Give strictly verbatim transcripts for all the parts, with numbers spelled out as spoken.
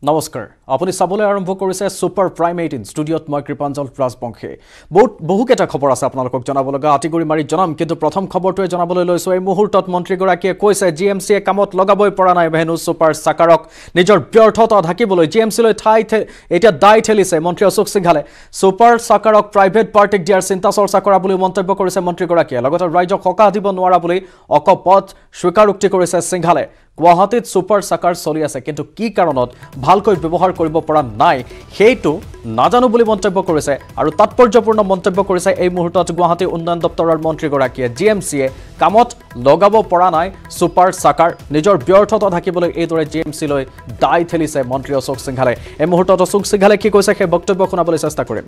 নমস্কাৰ আপুনি চাবলৈ আৰম্ভ কৰিছে সুপাৰ প্ৰাইম এইটিন ষ্টুডিঅত মই কৃপাঞ্জল ৰাজবংশী বহুত বহুকেটা খবৰ আছে আপোনালোকক জনাব লগা আটিগুৰি মাৰি জনাম কিন্তু প্ৰথম খবৰটোৱে জনাবলৈ লৈছো এই মুহূৰ্তত মন্ত্ৰীগৰাকীয়ে কৈছে জিএমচিয়ে কামত লগাবই পৰা নাই ভেনু সুপাৰ সাকাৰক নিজৰ ব্যৰ্থতা ঢাকিবলৈ জিএমচিলৈ ঠাই এটা দাই ঠেলিছে মন্ত্ৰী অশোক সিংহালে সুপাৰ সাকাৰক প্ৰাইভেট পাৰ্টিক দিয়াৰ চিন্তা চৰ্চা কৰা বুলি মন্তব্য কৰিছে মন্ত্ৰীগৰাকীয়ে লগতে ৰাজ্যক সকাহ দিব নোৱাৰা বুলি অকপট স্বীকাৰোক্তি কৰিছে সিংহালে গুৱাহাটীত সুপাৰ সাকাৰ চলি আছে কিন্তু কি কাৰণত ভালকৈ ব্যৱহাৰ কৰিব পৰা নাই সেইটো নাজানো বুলি মন্তব্য কৰিছে আৰু তাৎপৰ্যপূৰ্ণ মন্তব্য কৰিছে এই মুহূৰ্তত গুৱাহাটী উন্নয়ন দপ্তৰৰ মন্ত্ৰীগৰাকীয়ে জিএমচিয়ে কামত লগাব পৰা নাই সুপাৰ সাকাৰ নিজৰ ব্যৰ্থতা ঢাকিবলৈ এইদৰে জিএমচিলৈ দাই ঠেলিছে মন্ত্ৰী অশোক সিংহালে এই মুহূৰ্তত অশোক সিংহালে কি কৈছে সেই বক্তব্য শুনাবলৈ চেষ্টা কৰিম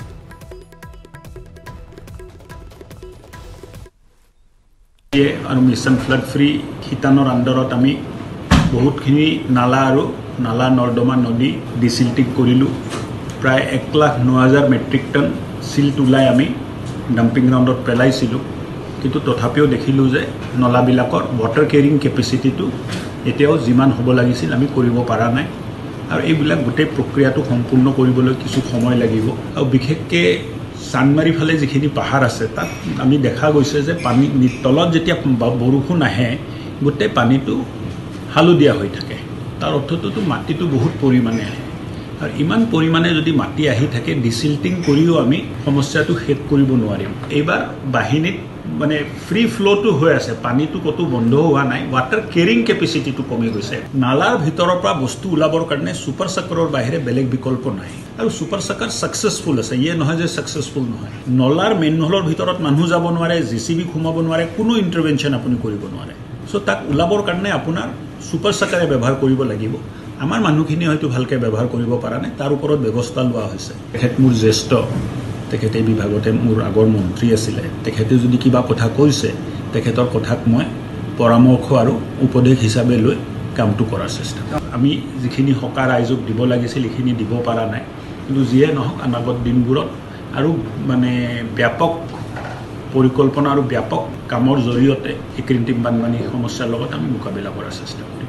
আৰু মিছন ফ্লাড ফ্ৰী খিতানৰ আণ্ডাৰত আমি বহুতখিনি নালা আৰু নালা নৰ্দমা নদী ডিচিল্টিং কৰিলোঁ প্ৰায় এক লাখ ন হাজাৰ মেট্ৰিক টন চিল্ট ওলাই আমি ডাম্পিং গ্ৰাউণ্ডত পেলাইছিলোঁ কিন্তু তথাপিও দেখিলোঁ যে নলাবিলাকৰ ৱাটাৰ কেৰিং কেপেচিটিটো এতিয়াও যিমান হ'ব লাগিছিল আমি কৰিব পৰা নাই আৰু এইবিলাক গোটেই প্ৰক্ৰিয়াটো সম্পূৰ্ণ কৰিবলৈ কিছু সময় লাগিব আৰু বিশেষকৈ চানমাৰী ফালে যিখিনি পাহাৰ আছে তাত আমি দেখা গৈছে যে পানী তলত যেতিয়া বৰষুণ আহে গোটেই পানীটো হালধীয়া হৈ থাকে তাৰ অৰ্থটোতো মাটিটো বহুত পৰিমাণে আহে আৰু ইমান পৰিমাণে যদি মাটি আহি থাকে ডিচিল্টিং কৰিও আমি সমস্যাটো শেষ কৰিব নোৱাৰিম এইবাৰ বাহিনীত মানে ফ্ৰী ফ্ল'টো হৈ আছে পানীটো ক'তো বন্ধ হোৱা নাই ৱাটাৰ কেৰিং কেপেচিটিটো কমি গৈছে নালাৰ ভিতৰৰ পৰা বস্তু ওলাবৰ কাৰণে সুপাৰ সাকাৰৰ বাহিৰে বেলেগ বিকল্প নাই আৰু সুপাৰ সাকাৰ ছাকচেছফুল আছে ইয়ে নহয় যে ছাকচেছফুল নহয় নলাৰ মেনহলৰ ভিতৰত মানুহ যাব নোৱাৰে জেচিবি সোমাব নোৱাৰে কোনো ইণ্টাৰভেনশ্যন আপুনি কৰিব নোৱাৰে চ' তাক ওলাবৰ কাৰণে আপোনাৰ সুপাৰ সাকাৰে ব্যৱহাৰ কৰিব লাগিব আমাৰ মানুহখিনি হয়তো ভালকৈ ব্যৱহাৰ কৰিব পৰা নাই তাৰ ওপৰত ব্যৱস্থা লোৱা হৈছে তেখেত মোৰ জ্যেষ্ঠ তেখেতে বিভাগতে মোৰ আগৰ মন্ত্ৰী আছিলে তেখেতে যদি কিবা কথা কৈছে তেখেতৰ কথাক মই পৰামৰ্শ আৰু উপদেশ হিচাপে লৈ কামটো কৰাৰ চেষ্টা আমি যিখিনি সকাৰ ৰাইজক দিব লাগিছিল সেইখিনি দিব পৰা নাই কিন্তু যিয়ে নহওক অনাগত দিনবোৰত আৰু মানে ব্যাপক পৰিকল্পনা আৰু ব্যাপক কামৰ জৰিয়তে এই কৃত্ৰিম বানপানী সমস্যাৰ লগত আমি মোকাবিলা কৰাৰ চেষ্টা কৰিম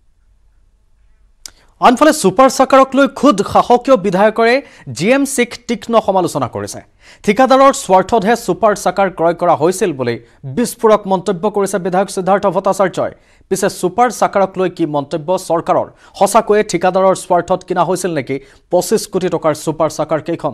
আনফালে সুপাৰ সাকাৰক লৈ খুদ শাসকীয় বিধায়কৰে জিএমচিক তীক্ষ্ণ সমালোচনা কৰিছে ঠিকাদাৰৰ স্বাৰ্থতহে সুপাৰ সাকাৰ ক্ৰয় কৰা হৈছিল বুলি বিস্ফোৰক মন্তব্য কৰিছে বিধায়ক সিদ্ধাৰ্থ ভট্টাচাৰ্যই পিছে সুপাৰ সাকাৰক লৈ কি মন্তব্য চৰকাৰৰ সঁচাকৈয়ে ঠিকাদাৰৰ স্বাৰ্থত কিনা হৈছিল নেকি পঁচিছ কোটি টকাৰ সুপাৰ সাকাৰ কেইখন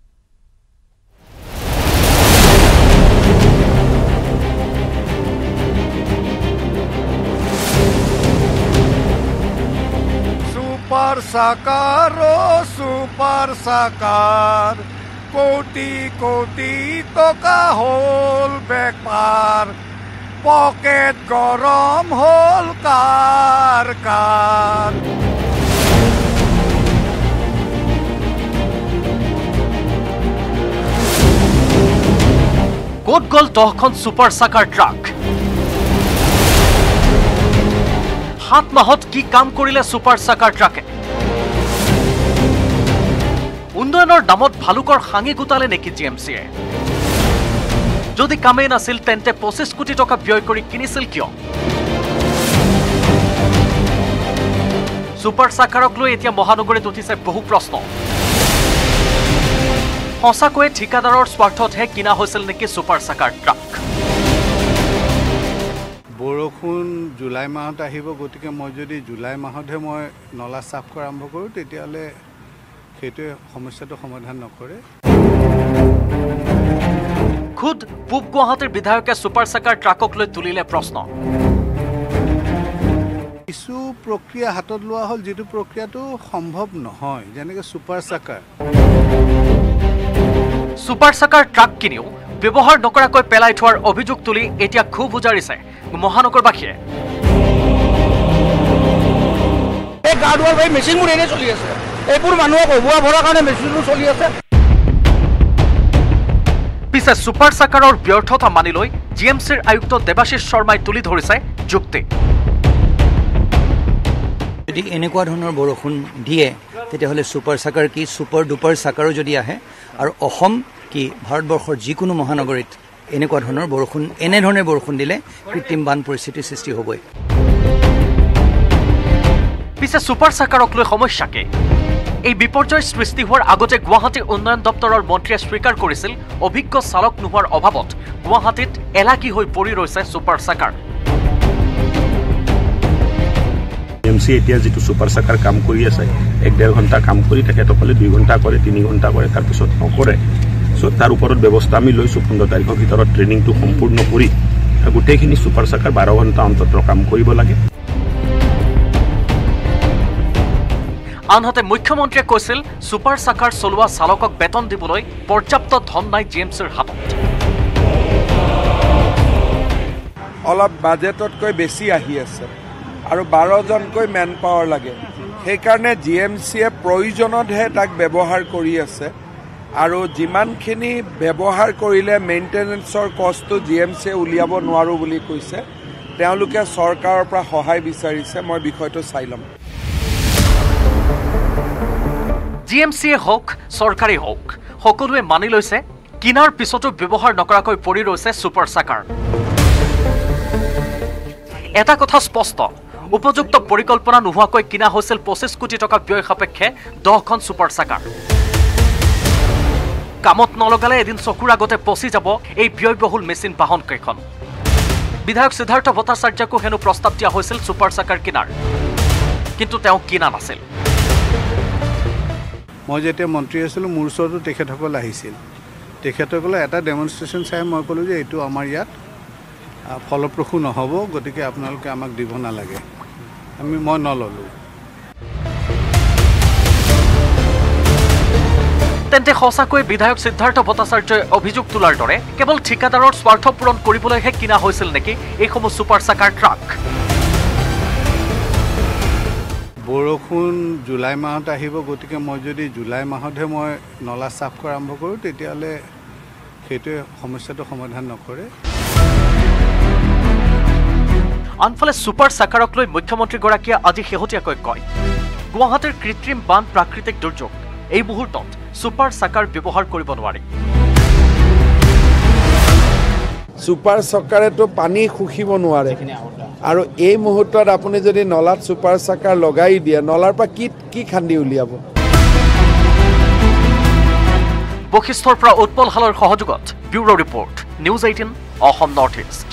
সুপার সাকার সুপার সাকার কোটি কোটি টকা হল বেপার পকেট গরম হল কার কার ক'ত গ'ল দহখন সুপাৰ সাকাৰ ট্ৰাক সাত মাহত কি কাম কৰিলে সুপাৰ সাকাৰ ট্ৰাকে উন্নয়নৰ দামত ভালুকৰ হাঙি গোটালে নেকি জিএমচিয়ে যদি কামেই নাছিল তেন্তে পঁচিছ কোটি টকা ব্যয় কৰি কিনিছিল কিয় সুপাৰ সাকাৰক লৈ এতিয়া মহানগৰীত উঠিছে বহু প্ৰশ্ন সঁচাকৈয়ে ঠিকাদাৰৰ স্বাৰ্থতহে কিনা হৈছিল নেকি সুপাৰ সাকাৰ ট্ৰাক বৰষুণ জুলাই মাহত আহিব গতিকে মই যদি জুলাই মাহতহে মই নলা চাফ কৰা আৰম্ভ কৰোঁ তেতিয়াহ'লে সেইটোৱে সমস্যাটো সমাধান নকৰে খুদ পূব গুৱাহাটীৰ বিধায়কে সুপাৰ সাকাৰ ট্ৰাকক লৈ তুলিলে প্ৰশ্ন কিছু প্ৰক্ৰিয়া হাতত লোৱা হ'ল যিটো প্ৰক্ৰিয়াটো সম্ভৱ নহয় যেনেকৈ সুপাৰ সাকাৰ সুপাৰ সাকাৰ ট্ৰাক কিনিও ব্যৱহাৰ নকৰাকৈ পেলাই থোৱাৰ অভিযোগ তুলি এতিয়া খুব উজাৰিছে মহানগৰবাসীয়ে এই গাৰ্ডৱাৰ ভাই মেচিনবোৰ এনে চলি আছে এইবোৰ মানুহক অভুৱা ভৰাৰ কাৰণে মেচিনবোৰ চলি আছে পিছে সুপাৰ সাকাৰৰ ব্যৰ্থতা মানি লৈ জিএমচিৰ আয়ুক্ত দেৱাশিষ শৰ্মাই তুলি ধৰিছে যুক্তি যদি এনেকুৱা ধৰণৰ বৰষুণ দিয়ে তেতিয়াহ'লে সুপাৰ সাকাৰ কি সুপাৰ ডুপাৰ সাকাৰো যদি আহে আৰু অসম কি ভাৰতবৰ্ষৰ যিকোনো মহানগৰীত এনেকুৱা ধৰণৰ বৰষুণ এনেধৰণে বৰষুণ দিলে কৃত্ৰিম বান পৰিস্থিতিৰ সৃষ্টি হ'বই পিছে ছুপাৰ চাকাৰক লৈ সমস্যাকে এই বিপৰ্যয় সৃষ্টি হোৱাৰ আগতে গুৱাহাটী উন্নয়ন দপ্তৰৰ মন্ত্ৰীয়ে স্বীকাৰ কৰিছিল অভিজ্ঞ চালক নোহোৱাৰ অভাৱত গুৱাহাটীত এলাকি হৈ পৰি ৰৈছে ছুপাৰ চাকাৰ এমচি এতিয়া যেটো সুপাৰ সাকাৰ কাম কৰি আছে এক ডেৰ ঘণ্টা কাম কৰি তেখেতসকলে দুই ঘণ্টা কৰে তিনি ঘণ্টা কৰে তাৰ পিছত নকৰে সো তাৰ ওপৰত ব্যৱস্থা আমি লৈছো পোন্ধৰ তাৰিখৰ ভিতৰত ট্ৰেইনিংটো সম্পূৰ্ণ কৰি গোটেইখিনি সুপাৰ সাকাৰ বাৰ ঘণ্টা অন্তত কাম কৰিব লাগে আনহাতে মুখ্যমন্ত্ৰীয়ে কৈছিল ছুপাৰ সাকাৰ চলোৱা চালকক বেতন দিবলৈ পৰ্যাপ্ত ধন নাই জিএমচিৰ হাতত অলপ বাজেটতকৈ বেছি আহি আছে আৰু বাৰ জনকৈ মেন পাৱাৰ লাগে সেইকাৰণে জিএমচিয়ে প্ৰয়োজনতহে তাক ব্যৱহাৰ কৰি আছে আৰু যিমানখিনি ব্যৱহাৰ কৰিলে মেইনটেনেন্সৰ কষ্টটো জিএমচিয়ে উলিয়াব নোৱাৰো বুলি কৈছে তেওঁলোকে চৰকাৰৰ পৰা সহায় বিচাৰিছে মই বিষয়টো চাই ল'ম জিএমচিয়ে হওক চৰকাৰী হওক সকলোৱে মানি লৈছে কিনাৰ পিছতো ব্যৱহাৰ নকৰাকৈ পৰি ৰৈছে ছুপাৰ সাকাৰ এটা কথা স্পষ্ট উপযুক্ত পৰিকল্পনা নোহোৱাকৈ কিনা হৈছিল পঁচিছ কোটি টকা ব্যয় সাপেক্ষে দহখন ছুপাৰ সাকাৰ কামত নলগালে এদিন চকুৰ আগতে পচি যাব এই ব্যয়বহুল মেচিন বাহন কেইখন বিধায়ক সিদ্ধাৰ্থ ভট্টাচাৰ্যকো হেনো প্ৰস্তাৱ দিয়া হৈছিল ছুপাৰ সাকাৰ কিনাৰ কিন্তু তেওঁ কিনা নাছিল মই যেতিয়া মন্ত্ৰী আছিলোঁ মোৰ ওচৰতো তেখেতসকল আহিছিল তেখেতসকলে এটা ডেমনষ্ট্ৰেশ্যন চাই মই ক'লোঁ যে এইটো আমাৰ ইয়াত ফলপ্ৰসূ নহ'ব গতিকে আপোনালোকে আমাক দিব নালাগে আমি মই নললোঁ তেন্তে সঁচাকৈ বিধায়ক সিদ্ধাৰ্থ ভট্টাচাৰ্যই অভিযোগ তোলাৰ দৰে কেৱল ঠিকাদাৰৰ স্বাৰ্থ পূৰণ কৰিবলৈহে কিনা হৈছিল নেকি এইসমূহ ছুপাৰ সাকাৰ ট্ৰাক বৰষুণ জুলাই মাহত আহিব গতিকে মই যদি জুলাই মাহতহে মই নলা চাফ কৰা আৰম্ভ কৰোঁ তেতিয়াহ'লে সেইটোৱে সমস্যাটো সমাধান নকৰে আনফালে ছুপাৰ সাকাৰক লৈ মুখ্যমন্ত্ৰীগৰাকীয়ে আজি শেহতীয়াকৈ কয় গুৱাহাটীৰ কৃত্ৰিম বান প্ৰাকৃতিক দুৰ্যোগ এই মুহূৰ্তত ছুপাৰ সাকাৰ ব্যৱহাৰ কৰিব নোৱাৰি ছুপাৰ সাকাৰেতো পানী শুকিব নোৱাৰে আৰু এই মুহূৰ্তত আপুনি যদি নলাত ছুপাৰ সাকাৰ লগাই দিয়ে নলাৰ পৰা কি কি খান্দি উলিয়াব বশিষ্ঠৰ পৰা উৎপল হালৰ সহযোগত bureau report News Eighteen Assam North East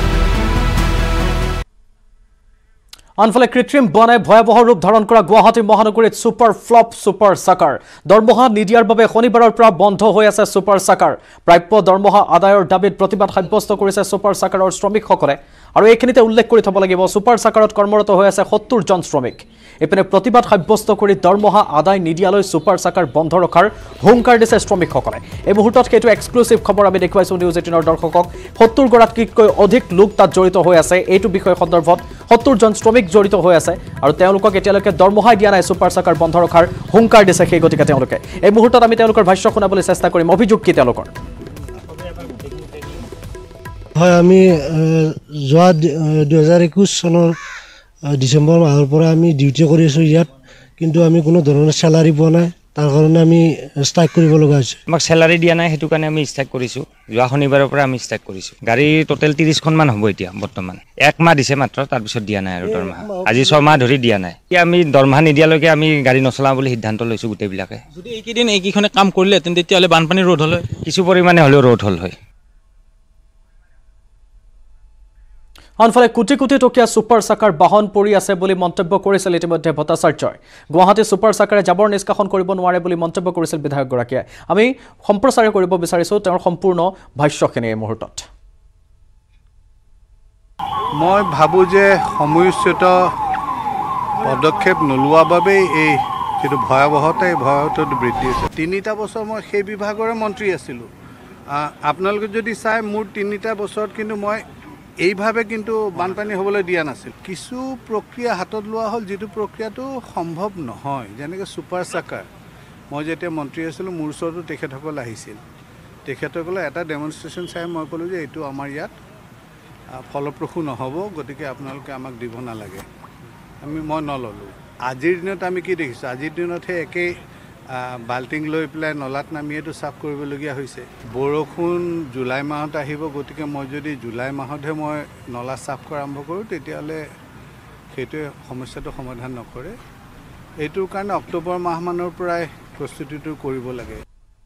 আনফালে কৃত্ৰিম বানে ভয়াবহ ৰূপ ধাৰণ কৰা গুৱাহাটী মহানগৰীত ছুপাৰ ফ্লপ ছুপাৰ সাকাৰ দৰমহা নিদিয়াৰ বাবে শনিবাৰৰ পৰা বন্ধ হৈ আছে ছুপাৰ সাকাৰ প্ৰাপ্য দৰমহা আদায়ৰ দাবীত প্ৰতিবাদ সাব্যস্ত কৰিছে ছুপাৰ সাকাৰৰ শ্ৰমিকসকলে আৰু এইখিনিতে উল্লেখ কৰি থব লাগিব ছুপাৰ সাকাৰত কৰ্মৰত হৈ আছে সত্তৰ জন শ্ৰমিক এপিনে প্ৰতিবাদ সাব্যস্ত কৰি দৰমহা আদায় নিদিয়ালৈ ছুপাৰ সাকাৰ বন্ধ ৰখাৰ হুংকাৰ দিছে শ্ৰমিকসকলে এই মুহূৰ্তত সেইটো এক্সক্লুচিভ খবৰ আমি দেখুৱাইছো নিউজ এইটিনৰ দৰ্শকক সত্তৰ গৰাকীতকৈ অধিক লোক তাত জড়িত হৈ আছে এইটো বিষয় সন্দৰ্ভত সত্তৰ জন শ্ৰমিক জড়িত হৈ আছে আৰু তেওঁলোকক এতিয়ালৈকে দৰমহাই দিয়া নাই ছুপাৰ সাকাৰ বন্ধ ৰখাৰ হুংকাৰ দিছে সেই গতিকে তেওঁলোকে এই মুহূৰ্তত আমি তেওঁলোকৰ ভাষ্য শুনাবলৈ চেষ্টা কৰিম অভিযোগ কি তেওঁলোকৰ হয় আমি যোৱা দুহেজাৰ একৈছ চনৰ ডিচেম্বৰ মাহৰ পৰা আমি ডিউটি কৰি আছোঁ ইয়াত কিন্তু আমি কোনো ধৰণৰ চেলাৰী পোৱা নাই তাৰ কাৰণে আমি ষ্ট্ৰাইক কৰিব লগা হৈছে আমাক চেলাৰী দিয়া নাই সেইটো কাৰণে আমি ষ্ট্ৰাইক কৰিছোঁ যোৱা শনিবাৰৰ পৰা আমি ষ্ট্ৰাইক কৰিছোঁ গাড়ী টোটেল ত্ৰিছখনমান হ'ব এতিয়া বৰ্তমান এক মাহ দিছে মাত্ৰ তাৰপিছত দিয়া নাই আৰু দৰমহা আজি ছমাহ ধৰি দিয়া নাই এতিয়া আমি দৰমহা নিদিয়ালৈকে আমি গাড়ী নচলাওঁ বুলি সিদ্ধান্ত লৈছোঁ গোটেইবিলাকে যদি এইকেইদিন এইকেইখনে কাম কৰিলে তেতিয়াহ'লে বানপানী ৰোধ হ'ল হয় কিছু পৰিমাণে হ'লেও ৰোধ হ'ল হয় আনফালে কোটি কোটি টকীয়া ছুপাৰ সাকাৰ বাহন পৰি আছে বুলি মন্তব্য কৰিছিল ইতিমধ্যে ভট্টাচাৰ্যই গুৱাহাটী ছুপাৰ সাকাৰে জাবৰ নিষ্কাশন কৰিব নোৱাৰে বুলি মন্তব্য কৰিছিল বিধায়কগৰাকীয়ে আমি সম্প্ৰচাৰ কৰিব বিচাৰিছোঁ তেওঁৰ সম্পূৰ্ণ ভাষ্যখিনি এই মুহূৰ্তত মই ভাবোঁ যে সময়োচিত পদক্ষেপ নোলোৱাৰ বাবেই এই যিটো ভয়াৱহতা এই ভয়াৱহতাটো বৃদ্ধি হৈছে তিনিটা বছৰ মই সেই বিভাগৰে মন্ত্ৰী আছিলোঁ আপোনালোকে যদি চাই মোৰ তিনিটা বছৰত কিন্তু মই এইভাবে কিন্তু বানপানী হ'বলৈ দিয়া নাছিল কিছু প্ৰক্ৰিয়া হাতত লোৱা হ'ল যিটো প্ৰক্ৰিয়াটো সম্ভৱ নহয় যেনেকৈ ছুপাৰ সাকাৰ মই যেতিয়া মন্ত্ৰী আছিলোঁ মোৰ ওচৰতো তেখেতসকল আহিছিল তেখেতসকলে এটা ডেমনষ্ট্ৰেশ্যন চাই মই ক'লোঁ যে এইটো আমাৰ ইয়াত ফলপ্ৰসূ নহ'ব গতিকে আপোনালোকে আমাক দিব নালাগে আমি মই নললোঁ আজিৰ দিনত আমি কি দেখিছোঁ আজিৰ দিনতহে একেই বাল্টিং লৈ পেলাই নলাত নামিয়েতো চাফ কৰিবলগীয়া হৈছে বৰষুণ জুলাই মাহত আহিব গতিকে মই যদি জুলাই মাহতহে মই নলা চাফ কৰা আৰম্ভ কৰোঁ তেতিয়াহ'লে সেইটোৱে সমস্যাটো সমাধান নকৰে এইটোৰ কাৰণে অক্টোবৰ মাহমানৰ পৰাই প্ৰস্তুতিটো কৰিব লাগে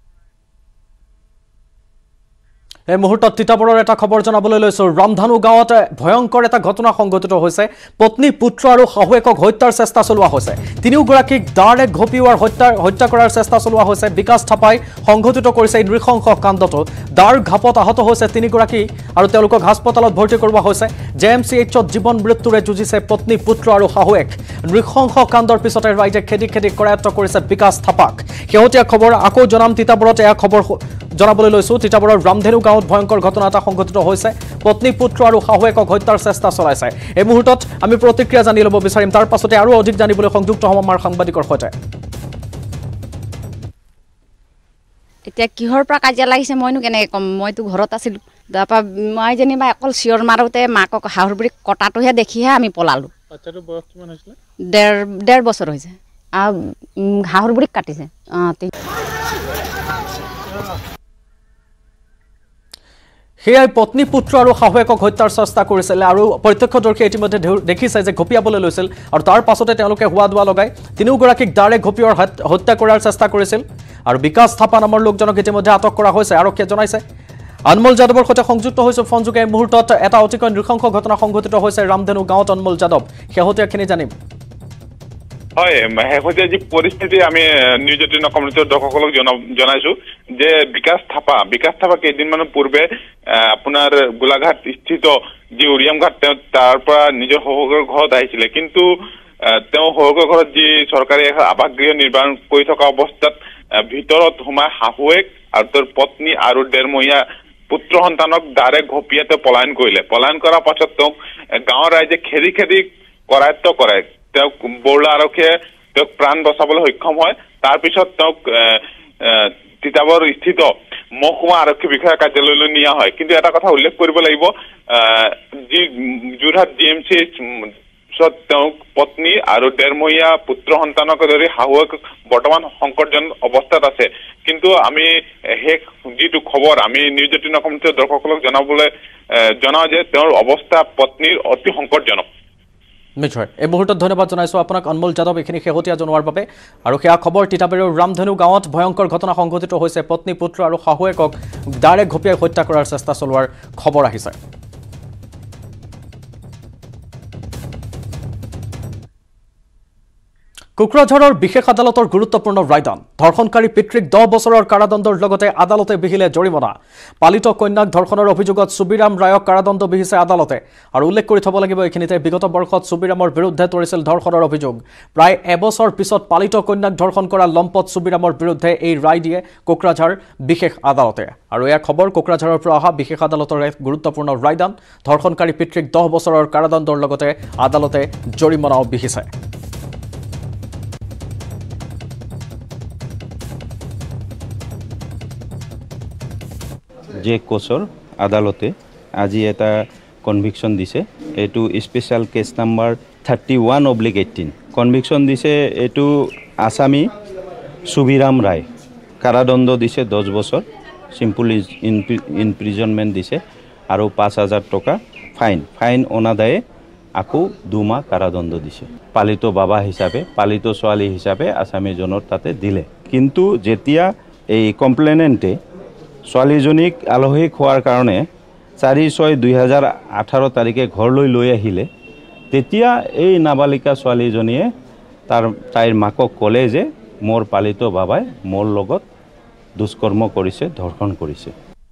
এই মুহূৰ্তত তিতাবৰৰ এটা খবৰ জানাবলৈ লৈছো ৰামধানু গাঁৱত ভয়ংকৰ এটা ঘটনা সংঘটিত হৈছে পত্নী পুত্ৰ আৰু শাহুৱেকক হত্যাৰ চেষ্টা চলোৱা হৈছে তিনিওগৰাকীক দাৰে ঘপিওৱাৰ হত্যা হত্যা কৰাৰ চেষ্টা চলোৱা হৈছে বিকাশ থাপাই সংঘটিত কৰিছে এই নৃশংস কাণ্ডটো দাৰ ঘাপত আহত হৈছে তিনিগৰাকী আৰু তেওঁলোকক হাস্পতালত ভৰ্তি কৰোৱা হৈছে জে এম চি এইচত জীৱন মৃত্যুৰে যুঁজিছে পত্নী পুত্ৰ আৰু শাহুৱেক নৃশংস কাণ্ডৰ পিছতে ৰাইজে খেদি খেদি কৰায়ত্ব কৰিছে বিকাশ থাপাক শেহতীয়া খবৰ আকৌ জনাম তিতাবৰত এয়া খবৰ জানাবলৈ লৈছো তিতাবৰৰ ৰামধেনু গাঁৱত ভয়ংকৰ ঘটনা এটা সংঘটিত হৈছে পত্নী পুত্ৰ আৰু শাহুৱেকক হত্যাৰ চেষ্টা চলাইছে এই মুহূৰ্তত আমি প্ৰতিক্ৰিয়া জানি ল'ব বিচাৰিম তাৰ পাছতে আৰু অধিক জানিবলৈ সংযুক্ত হ'ম আমাৰ সাংবাদিকৰ সৈতে এতিয়া কিহৰ পৰা কাজিয়া লাগিছে মইনো কেনেকৈ ক'ম মইতো ঘৰত আছিলোঁ তাৰপৰা মই যেনিবা অকল চিঞৰ মাৰোঁতে মাকক শাহুৰ বুঢ়ীক কটাটোহে দেখিহে আমি পলালোঁ বাচ্চাটোৰ বয়স কিমান হৈছিলে ডেৰ ডেৰ বছৰ হৈছে আৰু শাহুৰ বুঢ়ীক কাটিছে অঁ সেয়াই পত্নী পুত্ৰ আৰু শাহুৱেকক হত্যাৰ চেষ্টা কৰিছিল আৰু প্ৰত্যক্ষদৰ্শী ইতিমধ্যে দেখিছে যে ঘপিয়াবলৈ লৈছিল আৰু তাৰ পাছতে তেওঁলোকে হোৱা দোৱা লগাই তিনিওগৰাকীক দাৰে ঘপিওৱাৰ হত্যা কৰাৰ চেষ্টা কৰিছিল আৰু বিকাশ থাপা নামৰ লোকজনক ইতিমধ্যে আটক কৰা হৈছে আৰক্ষীয়ে জনাইছে অনমল যাদৱৰ সৈতে সংযুক্ত হৈছে ফোনযোগে এই মুহূৰ্তত এটা অতিকৈ নৃশংস ঘটনা সংঘটিত হৈছে ৰামধেনু গাঁৱত অনমল যাদৱ শেহতীয়াখিনি জানিম হয় শেহতীয়া যি পৰিস্থিতি আমি নিউজ এইটিন কমিউনিটিৰ দৰ্শকসকলক জনাইছো যে বিকাশ থাপা বিকাশ থাপা কেইদিনমানৰ পূৰ্বে আপোনাৰ গোলাঘাট স্থিত যি উৰিয়াম ঘাট তেওঁ তাৰ পৰা নিজৰ শহুৰৰ ঘৰত আহিছিলে কিন্তু তেওঁ শহুৰৰ ঘৰত যি চৰকাৰী আৱাসগৃহ নিৰ্মাণ কৰি থকা অৱস্থাত ভিতৰত সোমাই শাহুৱেক আৰু তেওঁৰ পত্নী আৰু ডেৰমহীয়া পুত্ৰ সন্তানক দাৰে ঘপিয়াই তেওঁ পলায়ন কৰিলে পলায়ন কৰাৰ পাছত তেওঁক গাঁৱৰ ৰাইজে খেদি খেদি কৰায়ত্ব কৰে তেওঁক বৰলা আৰক্ষীয়ে তেওঁক প্ৰাণ বচাবলৈ সক্ষম হয় তাৰপিছত তেওঁক তিতাবৰ স্থিত মহকুমা আৰক্ষী বিষয়া কাৰ্যালয়লৈ নিয়া হয় কিন্তু এটা কথা উল্লেখ কৰিব লাগিব যি যোৰহাট জি এম চি এইচত তেওঁক পত্নী আৰু ডেৰমহীয়া পুত্ৰ সন্তানকে ধৰি শাহুৱেক বৰ্তমান সংকটজনক অৱস্থাত আছে কিন্তু আমি শেষ যিটো খবৰ আমি নিউজ এইটিন কমিউনিটিৰ দৰ্শকসকলক জনাবলৈ জনাওঁ যে তেওঁৰ অৱস্থা পত্নীৰ অতি সংকটজনক নিশ্চয় এই মুহূৰ্তত ধন্যবাদ জনাইছোঁ আপোনাক অনমল যাদৱ এইখিনি শেহতীয়া জনোৱাৰ বাবে আৰু সেয়া খবৰ তিতাবৰৰ ৰামধেনু গাঁৱত ভয়ংকৰ ঘটনা সংঘটিত হৈছে পত্নী পুত্ৰ আৰু শাহুৱেকক দাৰে ঘপিয়াই হত্যা কৰাৰ চেষ্টা চলোৱাৰ খবৰ আহিছে কোকৰাঝাৰৰ বিশেষ আদালতৰ গুৰুত্বপূৰ্ণ ৰায়দান ধৰ্ষণকাৰী পিতৃক দহ বছৰৰ কাৰাদণ্ডৰ লগতে আদালতে বিহিলে জৰিমনা পালিত কন্যাক ধৰ্ষণৰ অভিযোগত সুবিৰাম ৰায়ক কাৰাদণ্ড বিহিছে আদালতে আৰু উল্লেখ কৰি থব লাগিব এইখিনিতে বিগত বৰ্ষত সুবিৰামৰ বিৰুদ্ধে তৰিছিল ধৰ্ষণৰ অভিযোগ প্ৰায় এবছৰ পিছত পালিত কন্যাক ধৰ্ষণ কৰা লম্পট সুবিৰামৰ বিৰুদ্ধে এই ৰায় দিয়ে কোকৰাঝাৰ বিশেষ আদালতে আৰু এয়া খবৰ কোকৰাঝাৰৰ পৰা অহা বিশেষ আদালতৰ এক গুৰুত্বপূৰ্ণ ৰায়দান ধৰ্ষণকাৰী পিতৃক দহ বছৰৰ কাৰাদণ্ডৰ লগতে আদালতে জৰিমনাও বিহিছে যে কোচৰ আদালতে আজি এটা কনভিকশ্যন দিছে এইটো special case number thirty one oblique eighteen conviction দিছে এইটো আছামী সুবিৰাম ৰায় কাৰাদণ্ড দিছে দহ বছৰ চিম্পল ইনপ্ৰিজনমেণ্ট দিছে আৰু পাঁচ হাজাৰ টকা ফাইন ফাইন অনাদায়ে আকৌ দুমাহ কাৰাদণ্ড দিছে পালিত বাবা হিচাপে পালিত ছোৱালী হিচাপে আছামীজনৰ তাতে দিলে কিন্তু যেতিয়া এই কমপ্লেনেণ্টে ছোৱালীজনীক আলহী খোৱাৰ কাৰণে চাৰি ছয় দুই হাজাৰ আঠাৰ তাৰিখে ঘৰলৈ লৈ আহিলে তেতিয়া এই নাবালিকা ছোৱালীজনীয়ে তাৰ তাইৰ মাকক ক'লে যে মোৰ পালিত বাবাই মোৰ লগত দুষ্কৰ্ম কৰিছে ধৰ্ষণ কৰিছে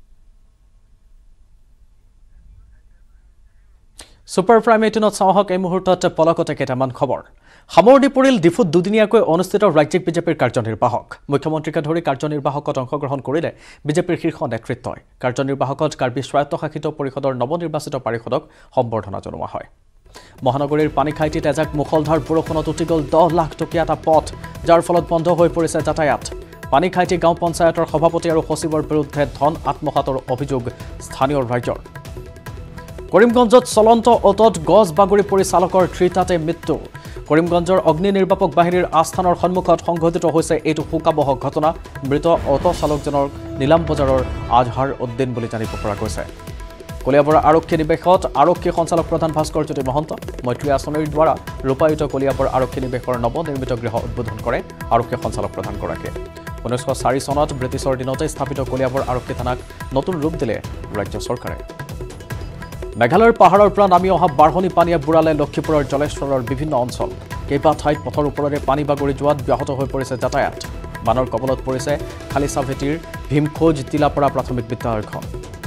সুপাৰ প্ৰাইম এইটিনত চাওঁহক এই মুহূৰ্তত পলকতে কেইটামান খবৰ সামৰণি পৰিল ডিফুত দুদিনীয়াকৈ অনুষ্ঠিত ৰাজ্যিক বিজেপিৰ কাৰ্যনিৰ্বাহক মুখ্যমন্ত্ৰীকে ধৰি কাৰ্যনিৰ্বাহকত অংশগ্ৰহণ কৰিলে বিজেপিৰ শীৰ্ষ নেতৃত্বই কাৰ্যনিৰ্বাহকত কাৰ্বি স্বায়ত্তশাসিত পৰিষদৰ নৱনিৰ্বাচিত পাৰিষদক সম্বৰ্ধনা জনোৱা হয় মহানগৰীৰ পানীখাইটিত এজাক মুখলধাৰ বৰষুণত উটি গ'ল দহ লাখ টকীয়া এটা পথ যাৰ ফলত বন্ধ হৈ পৰিছে যাতায়াত পানীখাইটি গাঁও পঞ্চায়তৰ সভাপতি আৰু সচিবৰ বিৰুদ্ধে ধন আত্মসাতৰ অভিযোগ স্থানীয় ৰাইজৰ কৰিমগঞ্জত চলন্ত অটত গছ বাগৰি পৰি চালকৰ ধৃতাতে মৃত্যু কৰিমগঞ্জৰ অগ্নি নিৰ্বাপক বাহিনীৰ আস্থানৰ সন্মুখত সংঘটিত হৈছে এইটো শোকাবহ ঘটনা মৃত অটো চালকজনৰ নীলাম বজাৰৰ আজহাৰ উদ্দিন বুলি জানিব পৰা গৈছে কলিয়াবৰ আৰক্ষী নিৱেশত আৰক্ষী সঞ্চালক প্ৰধান ভাস্কৰজ্যোতি মহন্ত মৈত্ৰী আঁচনিৰ দ্বাৰা ৰূপায়িত কলিয়াবৰ আৰক্ষী নিৱেশৰ নৱনিৰ্মিত গৃহ উদ্বোধন কৰে আৰক্ষী সঞ্চালক প্ৰধানগৰাকীয়ে ঊনৈছশ চাৰি চনত ব্ৰিটিছৰ দিনতে স্থাপিত কলিয়াবৰ আৰক্ষী থানাক নতুন ৰূপ দিলে ৰাজ্য চৰকাৰে মেঘালয়ৰ পাহাৰৰ পৰা নামি অহা বাঢ়নি পানীয়ে বুঢ়ালে লক্ষীপুৰৰ জলেশ্বৰৰ বিভিন্ন অঞ্চল কেইবা ঠাইত পথৰ ওপৰেৰে পানী বাগৰি যোৱাত ব্যাহত হৈ পৰিছে যাতায়াত বানৰ কবলত পৰিছে খালিচাভেটিৰ ভীমখোজ তিলাপৰা প্ৰাথমিক বিদ্যালয়খন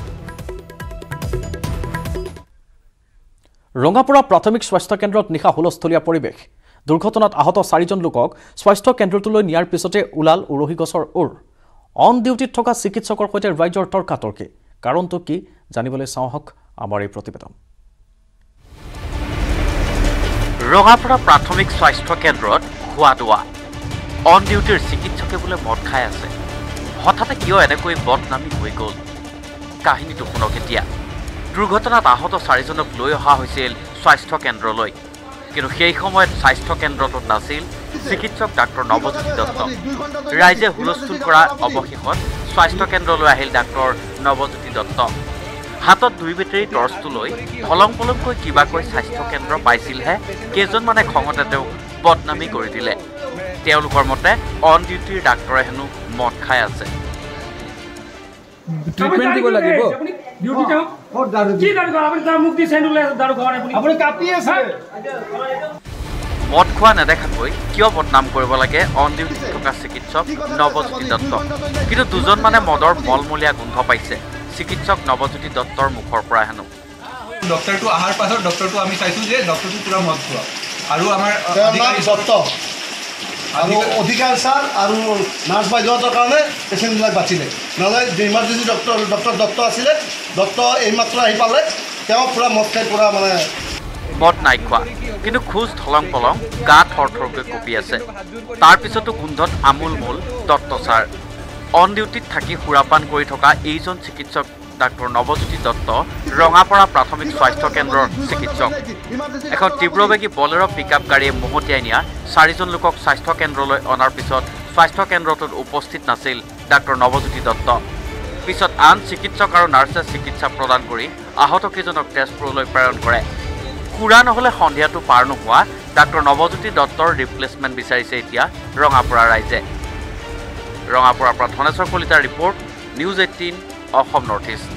ৰঙাপৰা প্ৰাথমিক স্বাস্থ্য কেন্দ্ৰত নিশা হুলস্থলীয়া পৰিৱেশ দুৰ্ঘটনাত আহত চাৰিজন লোকক স্বাস্থ্য কেন্দ্ৰটোলৈ নিয়াৰ পিছতে ওলাল উৰহি গছৰ ওৰ অন ডিউটিত থকা চিকিৎসকৰ সৈতে ৰাইজৰ তৰ্কাতৰ্কি কাৰণটো কি জানিবলৈ চাওঁহক আমাৰ এই প্ৰতিবেদন ৰঙাপৰা প্ৰাথমিক স্বাস্থ্য কেন্দ্ৰত খোৱা দোৱা অন ডিউটিৰ চিকিৎসকে বোলে মদ খাই আছে হঠাতে কিয় এনেকৈ বদনামী হৈ গ'ল কাহিনীটো শুনক এতিয়া দুৰ্ঘটনাত আহত চাৰিজনক লৈ অহা হৈছিল স্বাস্থ্য কেন্দ্ৰলৈ কিন্তু সেই সময়ত স্বাস্থ্য কেন্দ্ৰটোত নাছিল চিকিৎসক ডাক্তৰ নৱজ্যোতি দত্ত ৰাইজে হুলস্থুল কৰা অৱশেষত স্বাস্থ্য কেন্দ্ৰলৈ আহিল ডাক্তৰ নৱজ্যোতি দত্ত হাতত দুই বেটেৰী টৰ্চটো লৈ ফলং ফলংকৈ কিবাকৈ স্বাস্থ্য কেন্দ্ৰ পাইছিলহে কেইজনমানে খঙতে তেওঁক বদনামী কৰি দিলে তেওঁলোকৰ মতে অন ডিউটিৰ ডাক্তৰে হেনো মদ খাই আছে ট্ৰিটমেণ্ট দিব লাগিব ডিউটি যাও কি দাৰু আপুনি তাৰ মুখ দি চেণ্ডুলে দাৰু খাওয়া আপুনি আপুনি কাপি আছে মদ খোৱা নেদেখাকৈ কিয় বদনাম কৰিব লাগে অন ডিউটিত থকা চিকিৎসক নৱজ্যোতি দত্ত কিন্তু দুজন মানে মদৰ মলমলীয়া গোন্ধ পাইছে চিকিৎসক নৱজ্যোতি দত্তৰ মুখৰ পৰা হেনো ডক্টৰটো আহাৰ পাছত ডক্টৰটো আমি চাইছো যে ডক্টৰটো পুৰা মদ খোৱা আৰু আমাৰ দত্ত আৰু অধিকাৰ ছাৰ আৰু নাৰ্ছ বাইদেউহঁতৰ কাৰণে পেচেণ্টবিলাক বাচিলে নহ'লে ইমাৰ্জেঞ্চি ডক্টৰ ডক্টৰ দত্ত আছিলে দত্ত এইমাত্ৰ আহি পালে তেওঁ পুৰা মদ খাই পুৰা মানে মদ নাই খোৱা কিন্তু খোজ থলং পলং গা থৰ থৰকৈ কঁপি আছে তাৰ পিছতো গোন্ধত আমোল মোল দত্ত ছাৰ অন ডিউটিত থাকি সুৰাপান কৰি থকা এইজন চিকিৎসক ডাক্তৰ নৱজ্যোতি দত্ত ৰঙাপৰা প্ৰাথমিক স্বাস্থ্য কেন্দ্ৰৰ চিকিৎসক এখন তীব্ৰবেগী বলেৰ' পিকআপ গাড়ীয়ে মহতিয়াই নিয়া চাৰিজন লোকক স্বাস্থ্য কেন্দ্ৰলৈ অনাৰ পিছত স্বাস্থ্য কেন্দ্ৰটোত উপস্থিত নাছিল ডাক্তৰ নৱজ্যোতি দত্ত পিছত আন চিকিৎসক আৰু নাৰ্ছে চিকিৎসা প্ৰদান কৰি আহতকেইজনক তেজপুৰলৈ প্ৰেৰণ কৰে কুৰা নহ'লে সন্ধিয়াটো পাৰ নোহোৱা ডাক্তৰ নৱজ্যোতি দত্তৰ ৰিপ্লেচমেণ্ট বিচাৰিছে এতিয়া ৰঙাপৰা ৰাইজে ৰঙাপৰাৰ পৰা ধনেশ্বৰ কলিতাৰ report News Eighteen Assam North East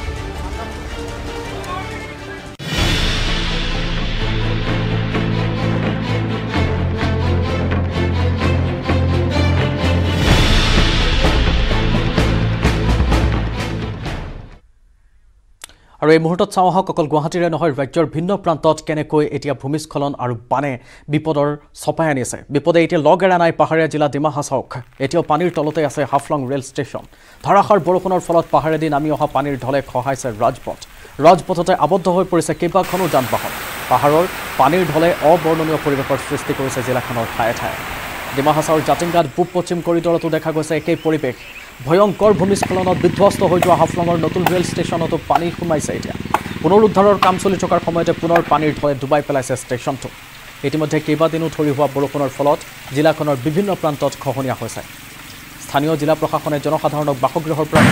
আৰু এই মুহূৰ্তত চাওঁ আহক অকল গুৱাহাটীৰে নহয় ৰাজ্যৰ ভিন্ন প্ৰান্তত কেনেকৈ এতিয়া ভূমিস্খলন আৰু বানে বিপদৰ চপাই আনিছে বিপদে এতিয়া লগ এৰা নাই পাহাৰীয়া জিলা ডিমা হাছাওক এতিয়াও পানীৰ তলতে আছে হাফলং ৰেল ষ্টেচন ধাৰাসাৰ বৰষুণৰ ফলত পাহাৰেদি নামি অহা পানীৰ ঢলে খহাইছে ৰাজপথ ৰাজপথতে আবদ্ধ হৈ পৰিছে কেইবাখনো যান বাহন পাহাৰৰ পানীৰ ঢলে অবৰ্ণনীয় পৰিৱেশৰ সৃষ্টি কৰিছে জিলাখনৰ ঠায়ে ঠায়ে ডিমা হাছাওৰ জাতিংগাত পূব পশ্চিম কৰিডৰতো দেখা গৈছে একেই পৰিৱেশ ভয়ংকৰ ভূমিস্খলনত বিধ্বস্ত হৈ যোৱা হাফলঙৰ নতুন ৰেল ষ্টেচনতো পানী সোমাইছে এতিয়া পুনৰুদ্ধাৰৰ কাম চলি থকাৰ সময়তে পুনৰ পানীৰ ঢলে ডুবাই পেলাইছে ষ্টেচনটো ইতিমধ্যে কেইবাদিনো ধৰি হোৱা বৰষুণৰ ফলত জিলাখনৰ বিভিন্ন প্ৰান্তত খহনীয়া হৈছে স্থানীয় জিলা প্ৰশাসনে জনসাধাৰণক বাসগৃহৰ পৰা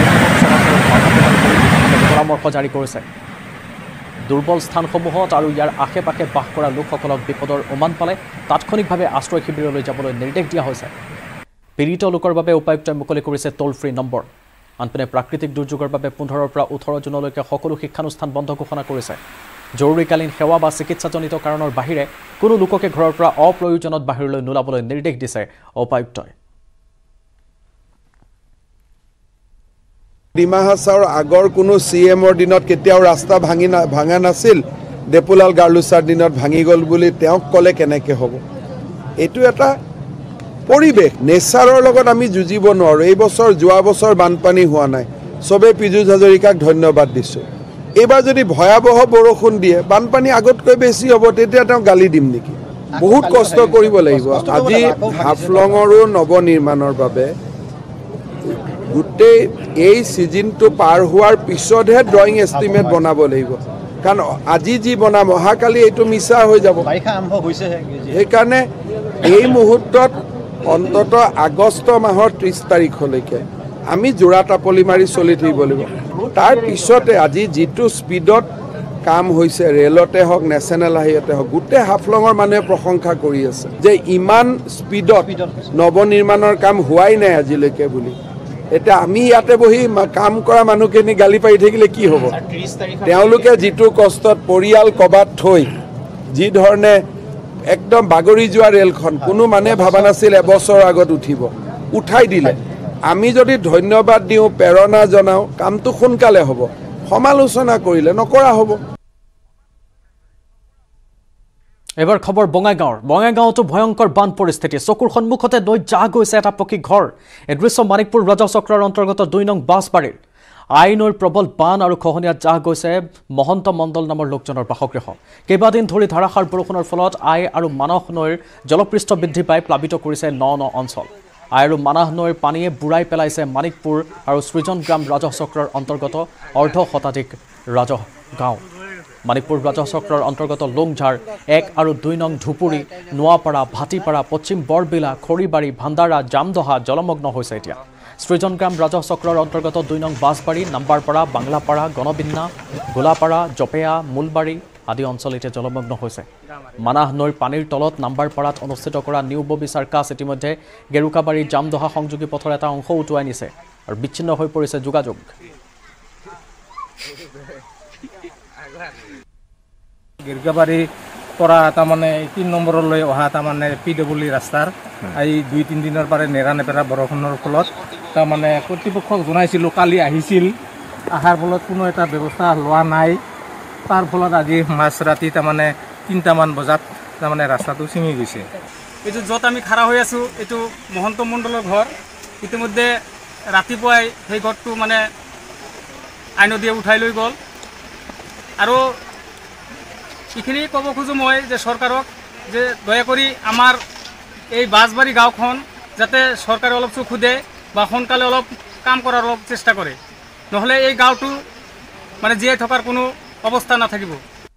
পৰামৰ্শ জাৰি কৰিছে দুৰ্বল স্থানসমূহত আৰু ইয়াৰ আশে পাশে বাস কৰা লোকসকলক বিপদৰ উমান পালে তাৎক্ষণিকভাৱে আশ্ৰয় শিবিৰলৈ যাবলৈ নিৰ্দেশ দিয়া হৈছে পীড়িত লোকৰ বাবে উপায়ুক্তই মুকলি কৰিছে টোল ফ্ৰী নম্বৰ আনপিনে প্ৰাকৃতিক দুৰ্যোগৰ বাবে পোন্ধৰৰ পৰা ওঠৰ জুনলৈকে সকলো শিক্ষানুষ্ঠান বন্ধ ঘোষণা কৰিছে জৰুৰীকালীন সেৱা বা চিকিৎসাজনিত কাৰণৰ বাহিৰে কোনো লোককে ঘৰৰ পৰা অপ্ৰয়োজনত বাহিৰলৈ নোলাবলৈ নিৰ্দেশ দিছে উপায়ুক্তই ডিমা হাছাওৰ আগৰ কোনো চি এমৰ দিনত কেতিয়াও ৰাস্তা ভাঙি ভাঙা নাছিল দেপুলাল গাৰ্লুচাৰ দিনত ভাঙি গ'ল বুলি তেওঁক ক'লে কেনেকৈ হ'ব এইটো এটা পৰিৱেশ নেচাৰৰ লগত আমি যুঁজিব নোৱাৰোঁ এই বছৰ যোৱা বছৰ বানপানী হোৱা নাই চবে পীযুষ হাজৰিকাক ধন্যবাদ দিছোঁ এইবাৰ যদি ভয়াৱহ বৰষুণ দিয়ে বানপানী আগতকৈ বেছি হ'ব তেতিয়া তেওঁ গালি দিম নেকি বহুত কষ্ট কৰিব লাগিব আজি হাফলঙৰো নৱনিৰ্মাণৰ বাবে গোটেই এই ছিজনটো পাৰ হোৱাৰ পিছতহে ড্ৰয়িং এষ্টিমেট বনাব লাগিব কাৰণ আজি যি বনাম অহাকালি এইটো মিছা হৈ যাব সেইকাৰণে এই মুহূৰ্তত অন্তত আগষ্ট মাহৰ ত্ৰিছ তাৰিখলৈকে আমি জোৰা টাপলি মাৰি চলি থাকিব লাগিব তাৰ পিছতে আজি যিটো স্পীডত কাম হৈছে ৰেলতে হওক নেশ্যনেল হাইৱেতে হওক গোটেই হাফলঙৰ মানুহে প্ৰশংসা কৰি আছে যে ইমান স্পীডত নৱনিৰ্মাণৰ কাম হোৱাই নাই আজিলৈকে বুলি এটা আমি ইয়াতে বহি কাম কৰা মানুহখিনি গালি পাৰি থাকিলে কি হ'ব তেওঁলোকে যিটো কষ্টত পৰিয়াল কবাত থৈ যি ধৰণে একদম বাগৰি যোৱা ৰেলখন কোনো মানুহে ভাবা নাছিল এবছৰ আগত উঠিব উঠাই দিলে আমি যদি ধন্যবাদ দিওঁ প্ৰেৰণা জনাওঁ কামটো সোনকালে হ'ব সমালোচনা কৰিলে নকৰা হ'ব এবাৰ খবৰ বঙাইগাঁৱৰ বঙাইগাঁৱতো ভয়ংকৰ বান পৰিস্থিতি চকুৰ সন্মুখতে নৈ জাহ গৈছে এটা পকী ঘৰ এই দৃশ্য মানিকপুৰ ৰাজহ চক্ৰৰ অন্তৰ্গত দুই নং বাছবাৰীৰ আই নৈৰ প্ৰবল বান আৰু খহনীয়াত জাহ গৈছে মহন্ত মণ্ডল নামৰ লোকজনৰ বাসগৃহ কেইবাদিন ধৰি ধাৰাসাৰ বৰষুণৰ ফলত আই আৰু মানস নৈৰ জলপৃষ্ঠ বৃদ্ধি পাই প্লাবিত কৰিছে ন ন অঞ্চল আই আৰু মানস নৈৰ পানীয়ে বুঢ়াই পেলাইছে মানিকপুৰ আৰু সৃজন গ্ৰাম ৰাজহ চক্ৰৰ অন্তৰ্গত অৰ্ধ শতাধিক ৰাজহ গাঁও মানিকপুৰ ৰাজহ চক্ৰৰ অন্তৰ্গত লোংঝাৰ এক আৰু দুই নং ধুপুৰী নোৱাপাৰা ভাটিপাৰা পশ্চিম বৰবিলা খৰিবাৰী ভাণ্ডাৰা জামদহা জলমগ্ন হৈছে এতিয়া সৃজন গ্ৰাম ৰাজহ চক্ৰৰ অন্তৰ্গত দুই নং বাছবাৰী নাম্বাৰপাৰা বাংলাপাৰা গণবিন্না গোলাপাৰা জপেয়া মূলবাৰী আদি অঞ্চল এতিয়া জলমগ্ন হৈছে মানাহ নৈৰ পানীৰ তলত নাম্বাৰপাৰাত অনুষ্ঠিত কৰা নিউ ববি চাৰ্কাছ ইতিমধ্যে গেৰুকাবাৰী জামদহা সংযোগী পথৰ এটা অংশ উটুৱাই নিছে আৰু বিচ্ছিন্ন হৈ পৰিছে যোগাযোগ গেৰুকাবাৰী পৰা তাৰমানে তিন নম্বৰলৈ অহা তাৰমানে পি ডব্লিউ ৰাস্তাৰ এই দুই তিনি দিনৰ পৰা নেৰা নেপেৰা বৰষুণৰ ফলত তাৰমানে কৰ্তৃপক্ষক জনাইছিলোঁ কালি আহিছিল অহাৰ ফলত কোনো এটা ব্যৱস্থা লোৱা নাই তাৰ ফলত আজি মাছ ৰাতি তাৰমানে তিনিটামান বজাত তাৰমানে ৰাস্তাটো ছিঙি গৈছে এইটো য'ত আমি খাৰা হৈ আছোঁ এইটো মহন্ত মণ্ডলৰ ঘৰ ইতিমধ্যে ৰাতিপুৱাই সেই ঘৰটো মানে আইনদিয়ে উঠাই লৈ গ'ল আৰু এইখিনি ক'ব খোজোঁ মই যে চৰকাৰক যে দয়া কৰি আমাৰ এই বাছবাৰী গাঁওখন যাতে চৰকাৰে অলপ চকু দিয়ে বা সোনকালে অলপ কাম কৰাৰ অলপ চেষ্টা কৰে নহ'লে এই গাঁওটো মানে জীয়াই থকাৰ কোনো অৱস্থা নাথাকিব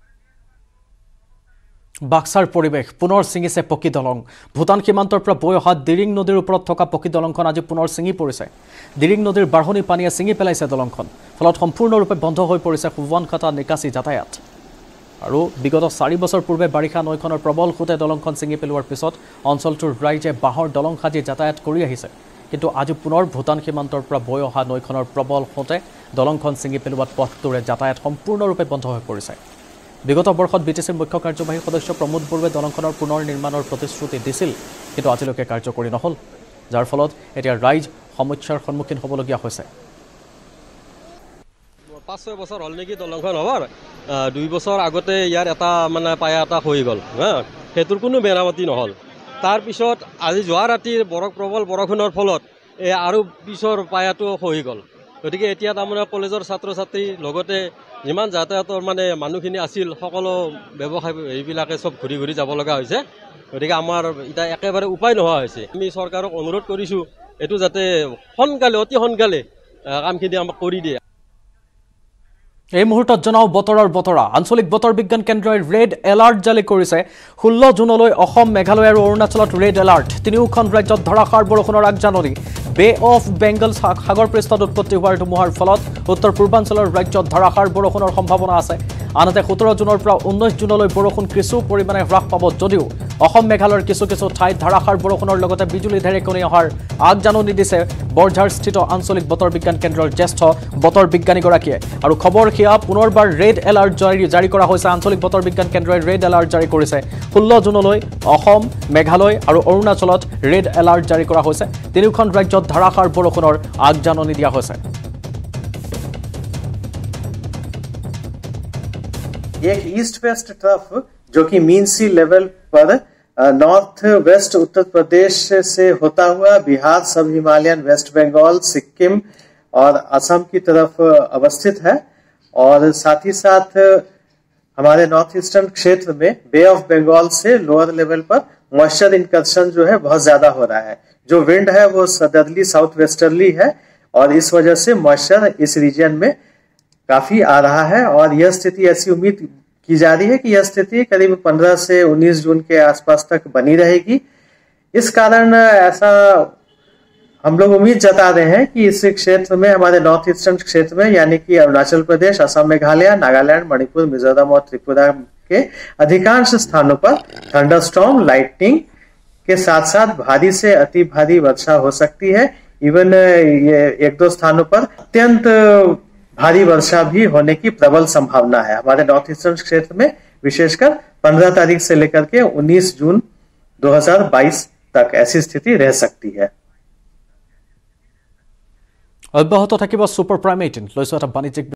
বাক্সাৰ পৰিৱেশ পুনৰ ছিঙিছে পকী দলং ভূটান সীমান্তৰ পৰা বৈ অহা দিৰিং নদীৰ ওপৰত থকা পকী দলংখন আজি পুনৰ ছিঙি পৰিছে দিৰিং নদীৰ বাঢ়নি পানীয়ে ছিঙি পেলাইছে দলংখন ফলত সম্পূৰ্ণৰূপে বন্ধ হৈ পৰিছে সোৱনখাটা নিকাচি যাতায়াত আৰু বিগত চাৰি বছৰ পূৰ্বে বাৰিষা নৈখনৰ প্ৰবল সোঁতে দলংখন ছিঙি পেলোৱাৰ পিছত অঞ্চলটোৰ ৰাইজে বাঁহৰ দলং সাজি যাতায়াত কৰি আহিছে কিন্তু আজি পুনৰ ভূটান সীমান্তৰ পৰা বৈ অহা নৈখনৰ প্ৰবল সোঁতে দলংখন ছিঙি পেলোৱাত পথটোৰে যাতায়াত সম্পূৰ্ণৰূপে বন্ধ হৈ পৰিছে বিগত বৰ্ষত বি টি চিৰ মুখ্য কাৰ্যবাহী সদস্য প্ৰমোদ বৰুৱে দলংখনৰ পুনৰ নিৰ্মাণৰ প্ৰতিশ্ৰুতি দিছিল কিন্তু আজিলৈকে কাৰ্যকৰী নহ'ল যাৰ ফলত এতিয়া ৰাইজ সমস্যাৰ সন্মুখীন হ'বলগীয়া হৈছে পাঁচ ছয় বছৰ হ'ল নেকি দলংখন হ'বৰ দুই বছৰ আগতে ইয়াৰ এটা মানে পায়া এটা হৈ গ'ল হা সেইটোৰ কোনো মেৰামতি নহ'ল তাৰপিছত আজি যোৱা ৰাতিৰ বৰ প্ৰবল বৰষুণৰ ফলত এই আৰু পিছৰ পায়াটো হৈ গ'ল গতিকে এতিয়া তাৰমানে কলেজৰ ছাত্ৰ ছাত্ৰী লগতে যিমান যাতায়াতৰ মানে মানুহখিনি আছিল সকলো ব্যৱসায় এইবিলাকে চব ঘূৰি ঘূৰি যাব লগা হৈছে গতিকে আমাৰ এতিয়া একেবাৰে উপায় নোহোৱা হৈছে আমি চৰকাৰক অনুৰোধ কৰিছোঁ এইটো যাতে সোনকালে অতি সোনকালে কামখিনি আমাক কৰি দিয়ে এই মুহূৰ্তত জনাও বতৰৰ বতৰা আঞ্চলিক বতৰ বিজ্ঞান কেন্দ্ৰই ৰেড এলাৰ্ট জাৰি কৰিছে ষোল্ল জুনলৈ অসম মেঘালয় আৰু অৰুণাচলত ৰেড এলাৰ্ট তিনিওখন ৰাজ্যত ধাৰাসাৰ বৰষুণৰ আগজাননী বে অফ বেংগল সাগৰ পৃষ্ঠত উৎপত্তি হোৱাৰ ধুমুহাৰ ফলত উত্তৰ পূৰ্বাঞ্চলৰ ৰাজ্যত ধাৰাসাৰ বৰষুণৰ সম্ভাৱনা আছে আনহাতে সোতৰ জুনৰ পৰা ঊনৈছ জুনলৈ বৰষুণ কিছু পৰিমাণে হ্ৰাস পাব যদিও অসম মেঘালয়ৰ কিছু কিছু ঠাইত ধাৰাসাৰ বৰষুণৰ লগতে বিজুলী ঢেৰেকনি অহাৰ আগজাননী দিছে বৰঝাৰস্থিত আঞ্চলিক বতৰ বিজ্ঞান কেন্দ্ৰৰ জ্যেষ্ঠ বতৰ বিজ্ঞানীগৰাকীয়ে আৰু খবৰ সেয়া পুনৰবাৰ ৰেড এলাৰ্ট জাৰি জাৰি কৰা হৈছে আঞ্চলিক বতৰ বিজ্ঞান কেন্দ্ৰই ৰেড এলাৰ্ট জাৰি কৰিছে ষোল্ল জুনলৈ অসম মেঘালয় আৰু অৰুণাচলত ৰেড এলাৰ্ট জাৰি কৰা হৈছে তিনিওখন ৰাজ্যত ধাৰাসাৰ বৰষুণৰ আগজাননী দিয়া হৈছে एक ईस्ट वेस्ट ट्रफ जो कि मीन सी लेवल पर नॉर्थ वेस्ट उत्तर प्रदेश से होता हुआ बिहार सब हिमालयन वेस्ट बंगाल सिक्किम और असम की तरफ अवस्थित है और साथ ही साथ हमारे नॉर्थ ईस्टर्न क्षेत्र में बे ऑफ बंगाल से लोअर लेवल पर मॉइस्चर इनकर्शन जो है बहुत ज्यादा हो रहा है जो विंड है वो सदर्ली साउथ वेस्टर्ली है और इस वजह से मॉइस्चर इस रीजन में काफी आ रहा है और यह स्थिति ऐसी उम्मीद की जा रही है कि यह स्थिति करीब पंद्रह से उन्नीस जून के आसपास तक बनी रहेगी इस कारण ऐसा हम लोग उम्मीद जता रहे हैं कि इस क्षेत्र में हमारे नॉर्थ ईस्टर्न क्षेत्र में यानी कि अरुणाचल प्रदेश, असम, मेघालय, नागालैंड, मणिपुर, मिजोरम और त्रिपुरा के अधिकांश स्थानों पर थंडरस्टॉर्म, लाइटनिंग के साथ साथ भारी से अति भारी वर्षा हो सकती है। इवन ये एक दो स्थानों पर अत्यंत भारी वर्षा भी होने की प्रबल संभावना है। हमारे नॉर्थ ईस्टर्न क्षेत्र में विशेषकर पंद्रह तारीख से लेकर के उन्नीस जून दो हजार बाईस तक ऐसी स्थिति रह सकती है। অব্যাহত থাকিব সুপাৰ প্ৰাইম এইটিন লৈছো এটা বাণিজ্যিক